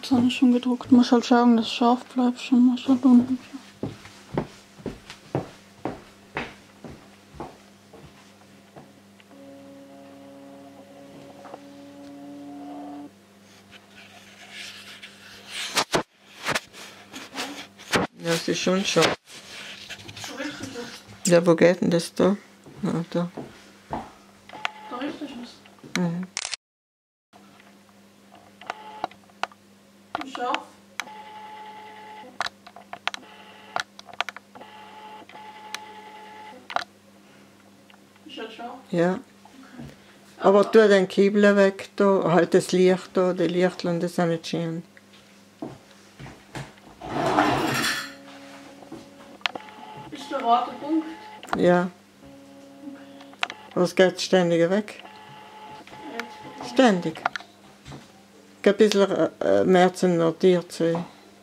Sonne schon gedruckt. Muss halt schauen, dass es scharf bleibt schon. Muss halt unten. Ja, es ist schon scharf. So richtig ist. Ja, wo geht denn das da? Ja, da. Da richtig ist. Mhm. Ist scharf. Ist halt scharf. Ja. Okay. Aber tu den Kiebel weg, da, halt das Licht da, die Lichtlein, das ist auch nicht schön. Ist der rote Punkt? Ja. Aber es geht ständig weg. Ständig. Ein bisschen mehr zum notiert sein.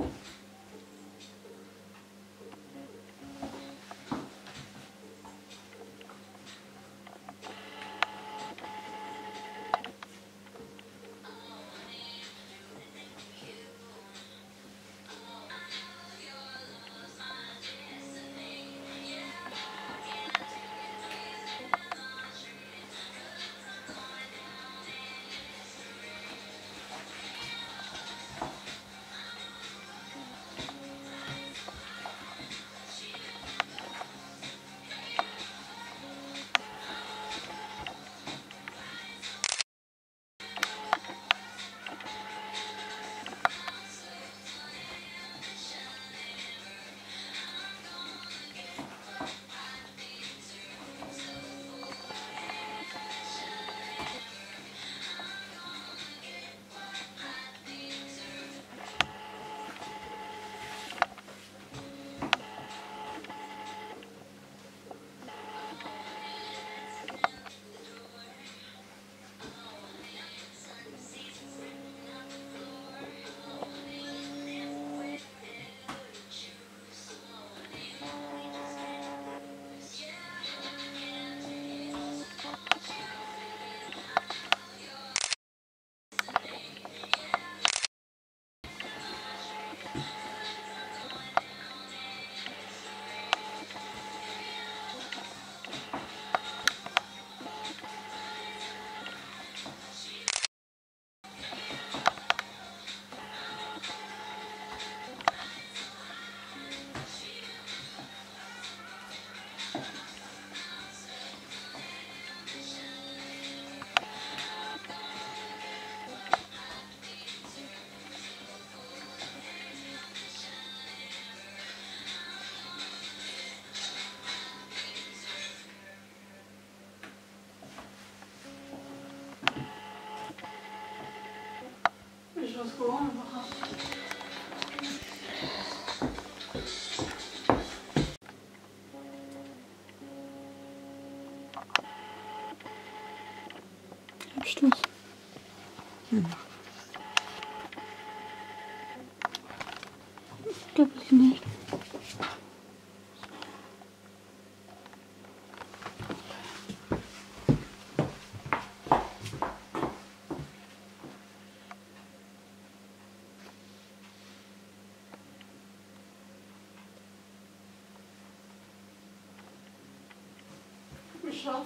Ist was geworden? Hübsch was. Ich glaube es nicht. Ist scharf.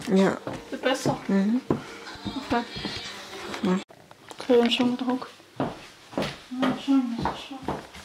Ja. Wird besser? Mhm. Okay. Ja. Okay, und schon Druck. Ja, schon, das ist schon.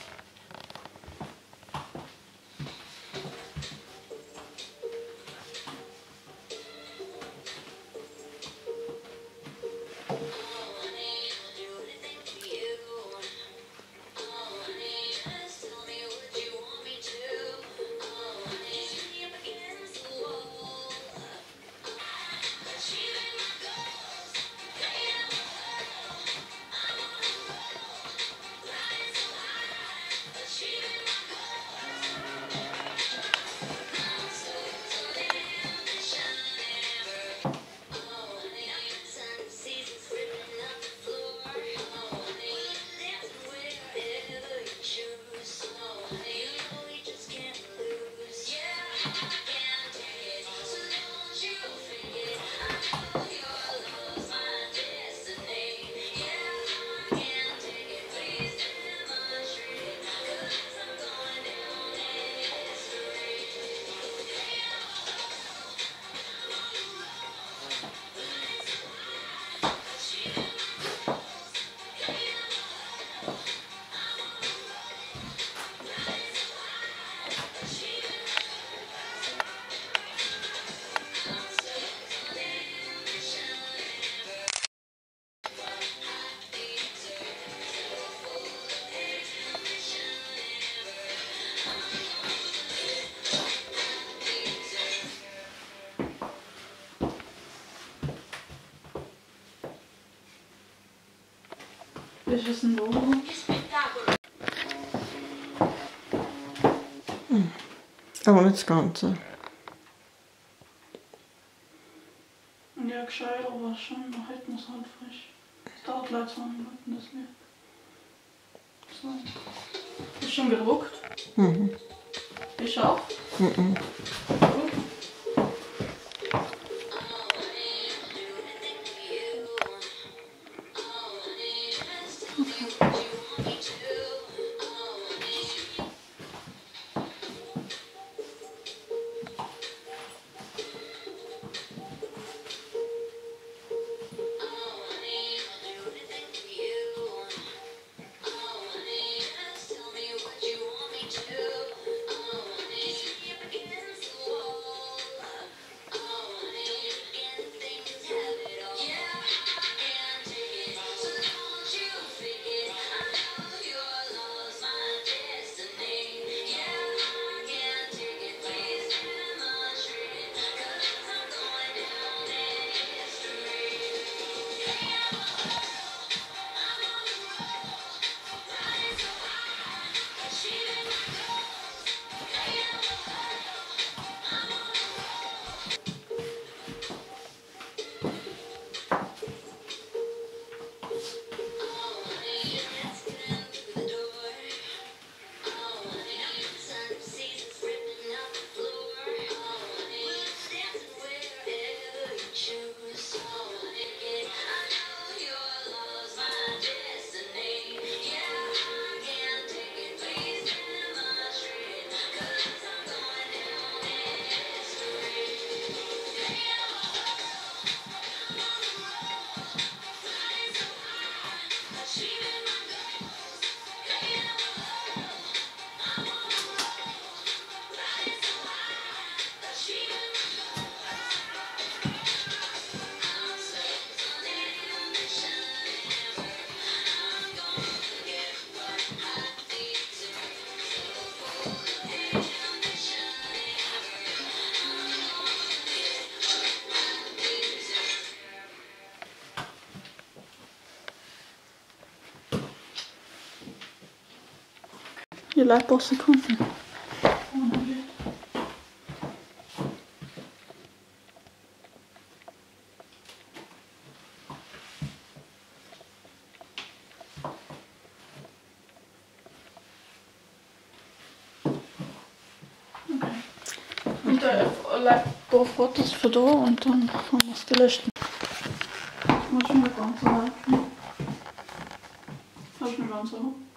Ist es ein Logo? Aber nicht das Ganze. Ja, gescheit, aber schon, noch hätten wir es halt frisch. Es dauert gleich 2 Minuten, das nicht. So. Ist schon gedruckt? Mhm. Ich auch? Mhm. Gut. Hier lag ein paar Sekunden. Und lag ein paar Fotos für da und dann haben wir es gelöscht. Ich muss schon mal ganz so halten. Hast du mir ganz so?